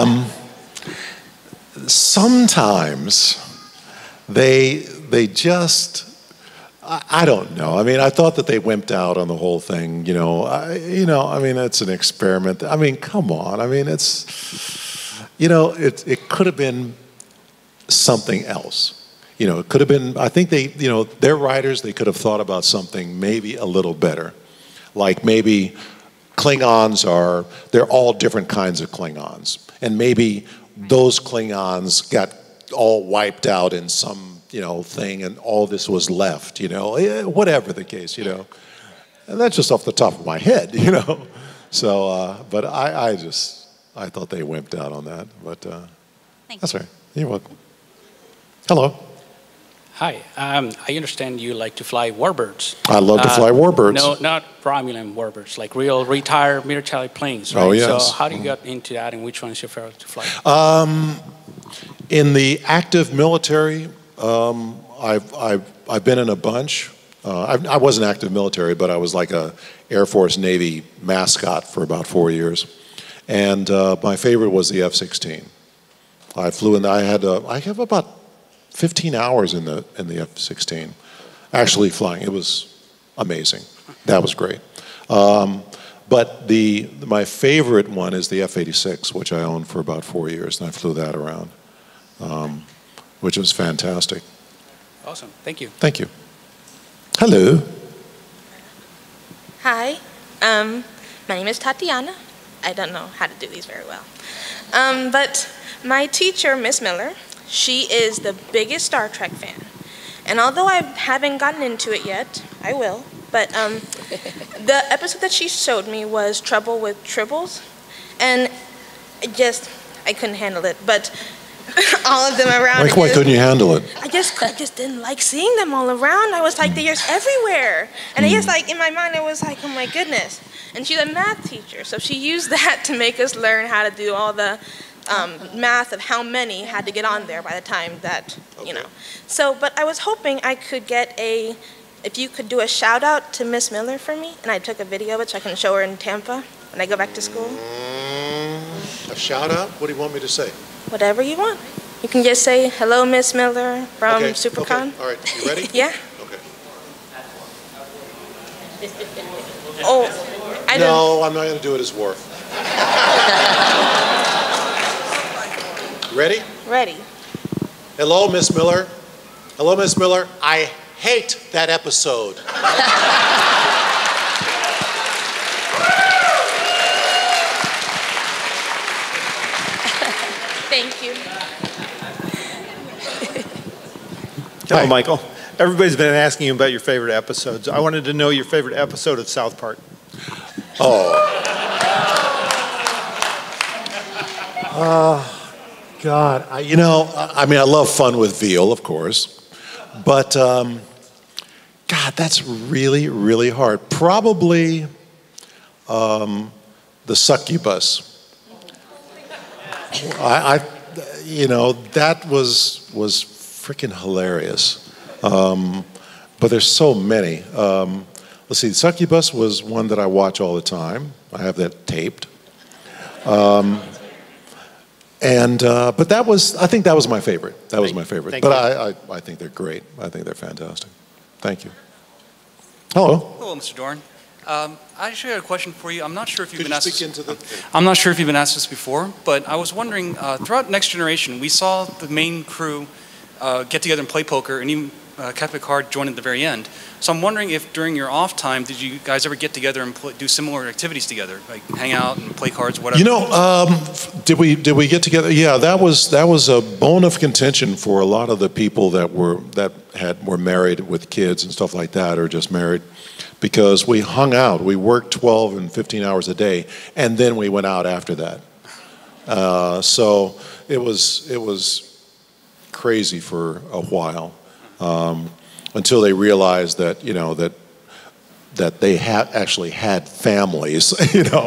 sometimes they just, I don't know. I mean, I thought that they wimped out on the whole thing. You know, I mean, it's an experiment. I mean, come on. I mean, it's, you know, it could have been something else. You know, it could have been, I think they, you know, their writers, they could have thought about something maybe a little better. Like maybe Klingons are, they're all different kinds of Klingons. And maybe those Klingons got all wiped out in some, you know, thing, and all this was left, you know, whatever the case, you know. And that's just off the top of my head, you know. So, but I thought they wimped out on that. But that's right. You're welcome. Hello. Hi, I understand you like to fly warbirds. I love to fly warbirds. No, not Romulan warbirds, like real retired military planes, right? Oh, yes. So how do you get into that, and which one is your favorite to fly? In the active military, I've been in a bunch. I wasn't active military, but I was like a Air Force Navy mascot for about 4 years. And my favorite was the F-16. I flew in. I have about 15 hours in the F-16, actually flying. It was amazing. That was great. But my favorite one is the F-86, which I owned for about 4 years, and I flew that around, which was fantastic. Awesome. Thank you. Thank you. Hello. Hi. My name is Tatiana. I don't know how to do these very well. But my teacher, Miss Miller, she is the biggest Star Trek fan. And although I haven't gotten into it yet, I will. But the episode that she showed me was Trouble with Tribbles. And I couldn't handle it. But all of them around. Why couldn't you handle it? I just didn't like seeing them all around. I was like, they're just everywhere. And I just like, in my mind, I was like, oh my goodness. And she's a math teacher, so she used that to make us learn how to do all the math of how many had to get on there by the time that, you know. So, but I was hoping I could get if you could do a shout out to Miss Miller for me, and I took a video of it so I can show her in Tampa when I go back to school. A shout out? What do you want me to say? Whatever you want. You can just say, hello, Miss Miller from Supercon. Okay. All right, you ready? Yeah. Okay. Oh, No, I'm not going to do it as Worf. Ready? Ready. Hello, Miss Miller. Hello, Miss Miller. I hate that episode. Thank you. Hello, Michael. Everybody's been asking you about your favorite episodes. I wanted to know your favorite episode of South Park. God. I love Fun with Veal, of course. But, God, that's really, really hard. Probably the Succubus. That was freaking hilarious. But there's so many. Let's see, Succubus was one that I watch all the time. I have that taped. But I think that was my favorite. That was my favorite. But I think they're great. I think they're fantastic. Thank you. Hello. Hello, Mr. Dorn. I actually had a question for you. I'm not sure if you've Could been you asked speak this. into the- I'm not sure if you've been asked this before, but I was wondering, throughout Next Generation, we saw the main crew get together and play poker, and even Captain Picard joined at the very end. So I'm wondering if during your off time, did you guys ever get together and do similar activities together, like hang out and play cards, whatever? Did we get together? Yeah, that was a bone of contention for a lot of the people that were married with kids and stuff like that, or just married, because we hung out. We worked 12 and 15 hours a day, and then we went out after that. So it was crazy for a while. Until they realized that that they actually had families,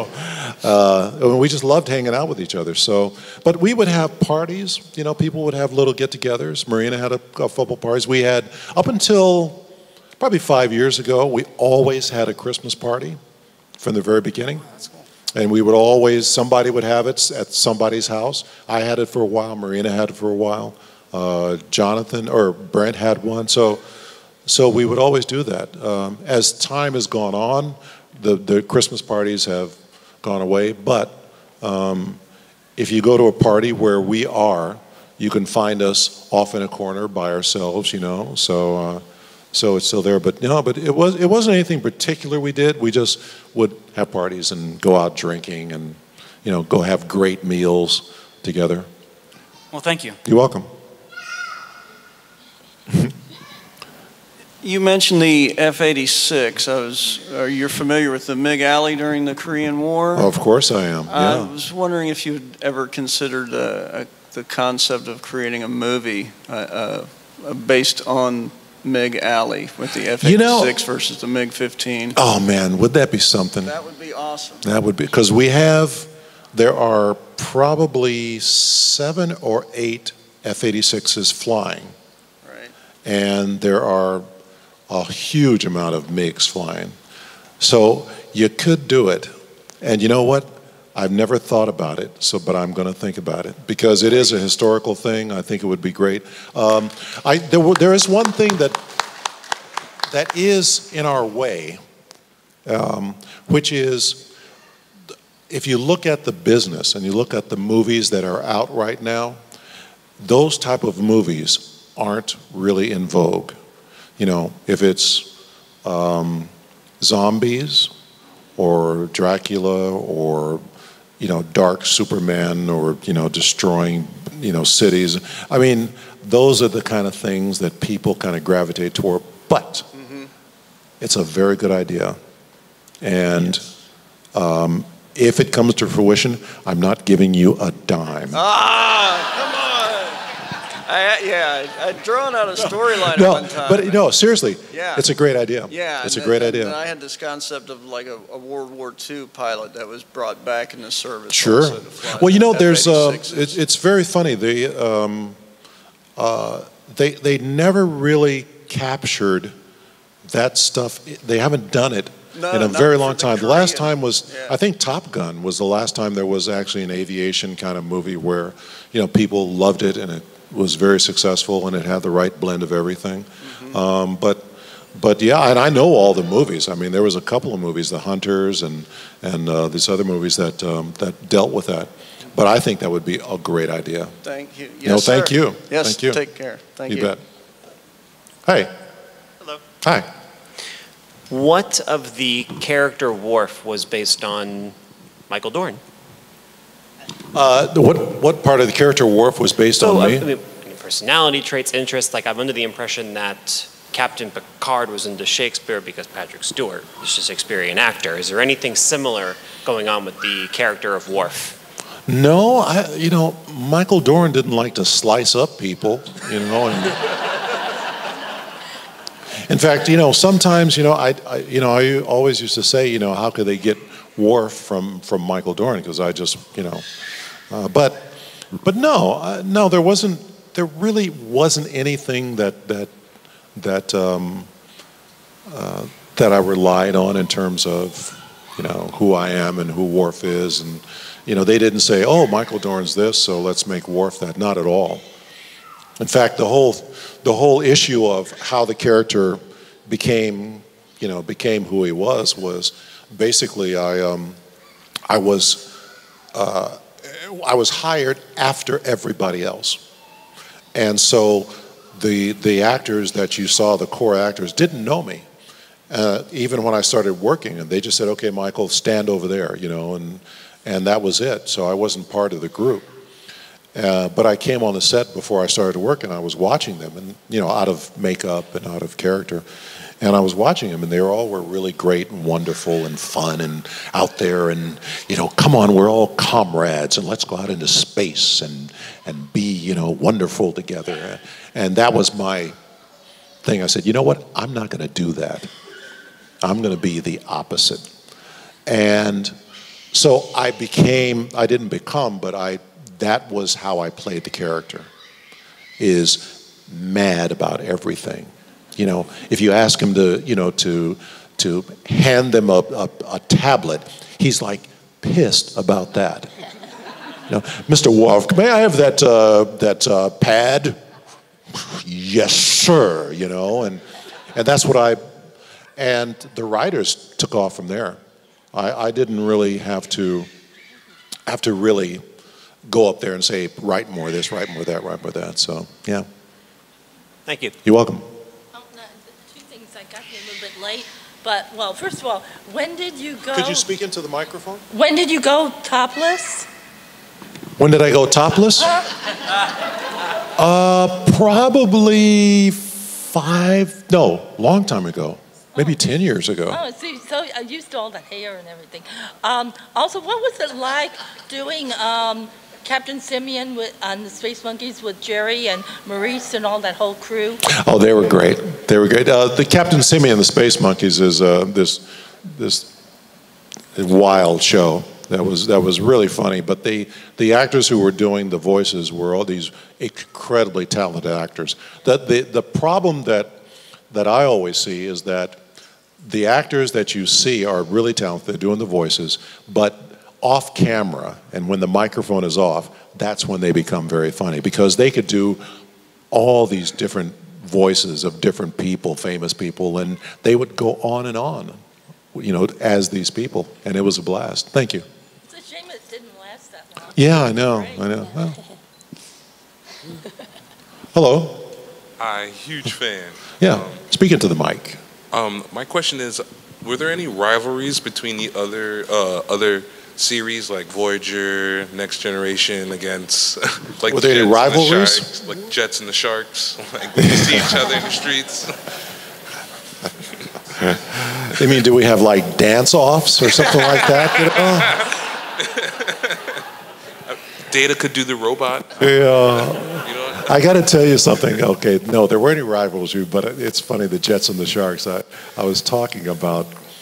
we just loved hanging out with each other. So, but we would have parties. People would have little get-togethers. Marina had a couple parties. We had up until probably 5 years ago. We always had a Christmas party from the very beginning. That's cool. And we would always, somebody would have it at somebody's house. I had it for a while. Marina had it for a while. Jonathan or Brent had one. So we would always do that. As time has gone on, the Christmas parties have gone away. But if you go to a party where we are, you can find us off in a corner by ourselves. So it's still there. But it wasn't anything particular we did. We just would have parties and go out drinking and go have great meals together. Well, thank you. You're welcome. You mentioned the F-86. You're familiar with the MiG Alley during the Korean War? Of course I am, I yeah. was wondering if you'd ever considered the concept of creating a movie based on MiG Alley with the F-86 versus the MiG-15. Oh man, would that be something? That would be awesome. That would be, because there are probably 7 or 8 F-86s flying. Right. And there are a huge amount of MiGs flying. So you could do it. And you know what? I've never thought about it, but I'm going to think about it because it is a historical thing. I think it would be great. There is one thing that is in our way, which is if you look at the business and you look at the movies that are out right now, those type of movies aren't really in vogue. You know, if it's zombies or Dracula or, you know, Dark Superman or, you know, destroying, you know, cities. I mean, those are the kind of things that people kind of gravitate toward. But it's a very good idea. And if it comes to fruition, I'm not giving you a dime. Come on! I'd drawn out a storyline at one time. But no, seriously, Yeah. it's a great idea. Yeah, it's a great idea. And I had this concept of like a World War II pilot that was brought back into service. Sure. also to fly Well, you know, F-86s. it's very funny. They never really captured that stuff. They haven't done it in a very long time. The last time was, I think Top Gun was the last time there was actually an aviation kind of movie where, you know, people loved it and it was very successful and it had the right blend of everything. But yeah, and I know all the movies. I mean, there was a couple of movies, The Hunters and these other movies that dealt with that. But I think that would be a great idea. Thank you. No, thank you. Yes, Thank you. take care. Thank you. You bet. Hey. Hello. Hi. What of the character Worf was based on Michael Dorn? What part of the character Worf was based on me? I mean, personality traits, interests. Like I'm under the impression that Captain Picard was into Shakespeare because Patrick Stewart is a Shakespearean actor. Is there anything similar going on with the character of Worf? No, you know, Michael Dorn didn't like to slice up people, you know. And in fact, you know, sometimes, you know, I always used to say, you know, how could they get Worf from Michael Dorn? Because I just, you know, but no, there really wasn't anything that I relied on in terms of, you know, who I am and who Worf is. And, you know, they didn't say, oh, Michael Dorn's this, so let's make Worf that. Not at all. In fact, the whole issue of how the character became who he was basically I was hired after everybody else. And so the actors that you saw, the core actors, didn't know me. Even when I started working, and they just said, okay, Michael, stand over there, you know, and that was it. So I wasn't part of the group. But I came on the set before I started work, and I was watching them, and, you know, out of makeup and out of character. And I was watching them, and they all were really great and wonderful and fun and out there, and, you know, come on, we're all comrades, and let's go out into space and be, you know, wonderful together. And that was my thing. I said, you know what? I'm not going to do that. I'm going to be the opposite. And so that was how I played the character, is mad about everything. You know, if you ask him to, you know, to hand them a tablet, he's like pissed about that. You know, Mr. Worf, may I have that pad? Yes, sir. You know, and that's what and the writers took off from there. I didn't really have to really go up there and say, write more of this, write more of that, write more of that. So, yeah. Thank you. You're welcome. Two things. I got here a little bit late, but, well, first of all, when did you go? Could you speak into the microphone? When did you go topless? When did I go topless? Probably long time ago. Maybe 10 years ago. Oh, see, so I used all the hair and everything. Also, what was it like doing Captain Simeon on the Space Monkeys with Jerry and Maurice and all that whole crew? Oh, they were great. They were great. The Captain Simeon and the Space Monkeys is this wild show that was really funny. But the actors who were doing the voices were all these incredibly talented actors. The problem that I always see is that the actors that you see are really talented, they're doing the voices, but off camera and when the microphone is off, that's when they become very funny because they could do all these different voices of different people, famous people, and they would go on and on, you know, as these people, and it was a blast. Thank you. It's a shame it didn't last that long. Yeah, I know. Well. Hello. Hi, huge fan. Yeah, speaking to the mic. My question is, were there any rivalries between the other series like Voyager, Next Generation against like Were there any Jets and the rivalries? Sharks, like Jets and the Sharks? Like when you see each other in the streets. I mean, do we have like dance-offs or something like that? Data could do the robot. Yeah. I got to tell you something. Okay, no, there weren't any rivalries, but it's funny, the Jets and the Sharks. I was talking about,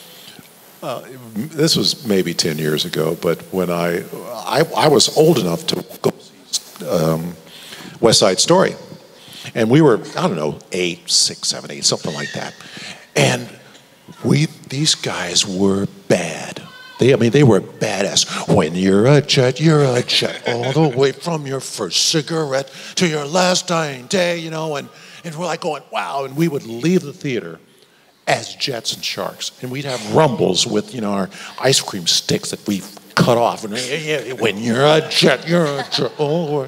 this was maybe 10 years ago, but when I was old enough to go see West Side Story. And we were, I don't know, 8, 6, 7, 8, something like that. And these guys were bad. They were badass. When you're a jet, all the way from your first cigarette to your last dying day, you know, and we're like going, wow, and we would leave the theater as Jets and Sharks, and we'd have rumbles with, you know, our ice cream sticks that we cut off, and when you're a jet, oh.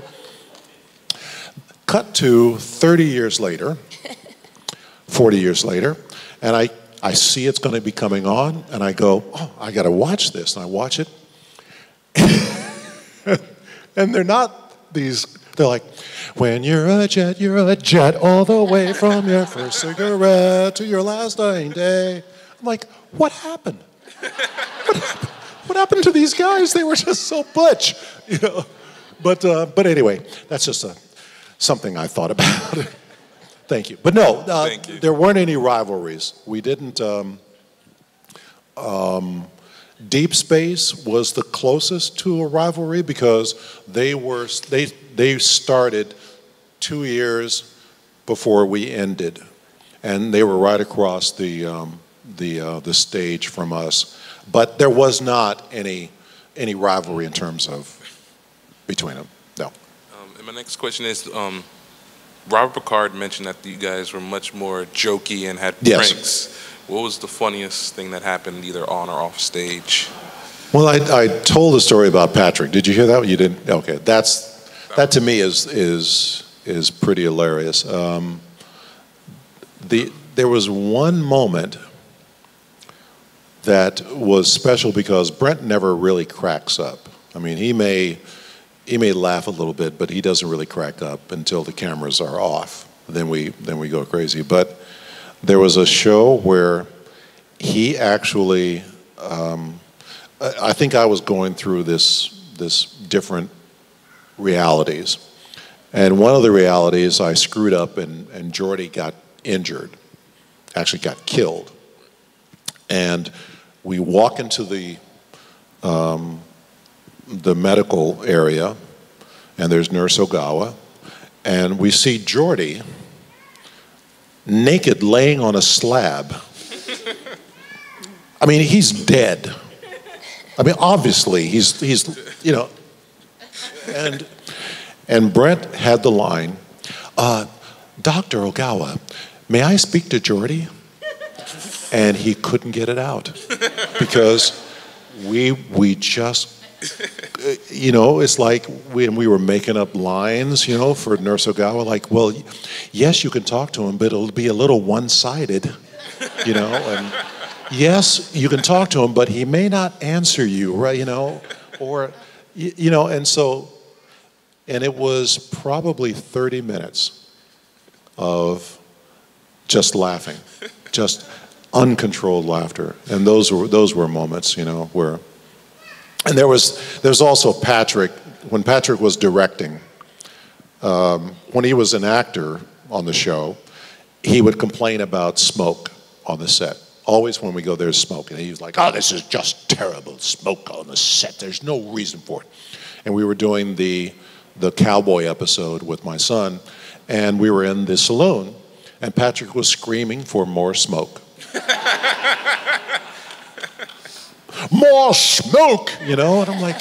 Cut to 30 years later, 40 years later, and I see it's going to be coming on, and I go, oh, I got to watch this. And I watch it. And they're not these, they're like, when you're a jet all the way from your first cigarette to your last dying day. I'm like, what happened? What happened to these guys? They were just so butch, you know. But anyway, that's just something I thought about. Thank you. But no, there weren't any rivalries. We didn't. Deep Space was the closest to a rivalry because they started 2 years before we ended, and they were right across the stage from us. But there was not any rivalry in terms of between them. No. And my next question is. Robert Picard mentioned that you guys were much more jokey and had pranks. What was the funniest thing that happened either on or off stage? Well, I told a story about Patrick. Did you hear that? You didn't? Okay, that to me is pretty hilarious. There was one moment that was special because Brent never really cracks up. I mean, he may laugh a little bit, but he doesn't really crack up until the cameras are off. Then we go crazy. But there was a show where he actually, I think I was going through this different realities. And one of the realities I screwed up and Geordi got injured, actually got killed. And we walk into the medical area, and there's Nurse Ogawa, and we see Geordi naked laying on a slab. I mean, he's dead. I mean, obviously, he's you know, and Brent had the line, Dr. Ogawa, may I speak to Geordi? And he couldn't get it out because we just, you know, it's like when we were making up lines, you know, for Nurse Ogawa, like, well, yes, you can talk to him, but it'll be a little one-sided, you know, and yes, you can talk to him, but he may not answer you, right, you know, or, you know, and so, and it was probably 30 minutes of just laughing, just uncontrolled laughter, and those were moments, you know, where, and there's also Patrick, when Patrick was directing, when he was an actor on the show, he would complain about smoke on the set. Always when we go, there's smoke, and he was like, oh, this is just terrible smoke on the set, there's no reason for it. And we were doing the cowboy episode with my son, and we were in the saloon, and Patrick was screaming for more smoke. more smoke, you know? And I'm like,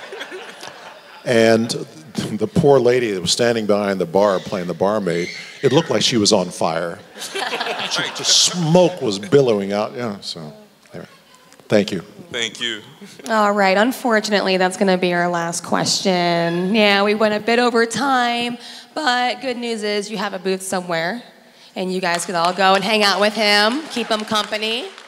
and the poor lady that was standing behind the bar playing the barmaid, it looked like she was on fire. Just smoke was billowing out, yeah, so anyway. Thank you. Thank you. All right, unfortunately, that's going to be our last question. Yeah, we went a bit over time, but good news is you have a booth somewhere, and you guys could all go and hang out with him, keep him company.